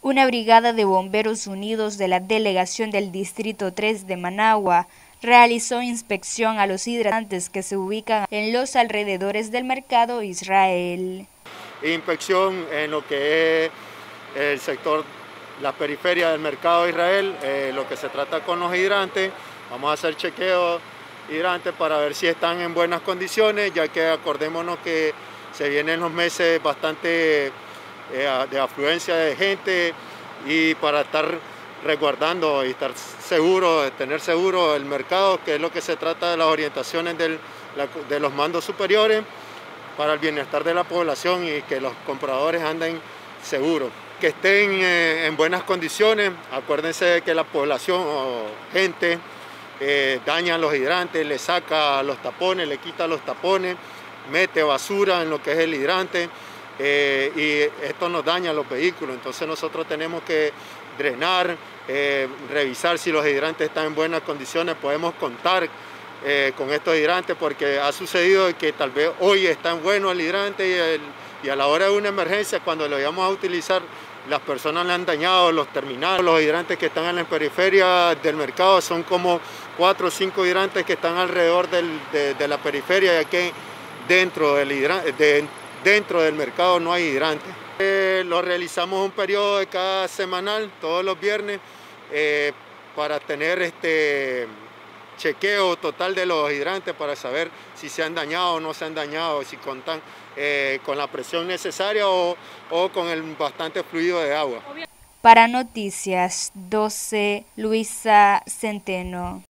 Una brigada de bomberos unidos de la delegación del Distrito 3 de Managua realizó inspección a los hidrantes que se ubican en los alrededores del mercado Israel. Inspección en lo que es el sector, la periferia del mercado Israel, lo que se trata con los hidrantes. Vamos a hacer chequeo hidrantes para ver si están en buenas condiciones, ya que acordémonos que se vienen los meses bastante de afluencia de gente, y para estar resguardando y estar seguro, tener seguro el mercado, que es lo que se trata de las orientaciones de los mandos superiores, para el bienestar de la población y que los compradores anden seguros, que estén en buenas condiciones. Acuérdense que la población o gente daña los hidrantes, le saca los tapones, le quita los tapones, mete basura en lo que es el hidrante, y esto nos daña los vehículos. Entonces nosotros tenemos que drenar, revisar si los hidrantes están en buenas condiciones. Podemos contar con estos hidrantes, porque ha sucedido que tal vez hoy está en bueno el hidrante y a la hora de una emergencia, cuando lo vayamos a utilizar, las personas le han dañado los terminales. Los hidrantes que están en la periferia del mercado son como 4 o 5 hidrantes que están alrededor de la periferia, ya que dentro del mercado no hay hidrantes. Lo realizamos un periodo de cada semanal, todos los viernes, para tener chequeo total de los hidrantes, para saber si se han dañado o no se han dañado, si contan con la presión necesaria o con el bastante fluido de agua. Para Noticias 12, Luisa Centeno.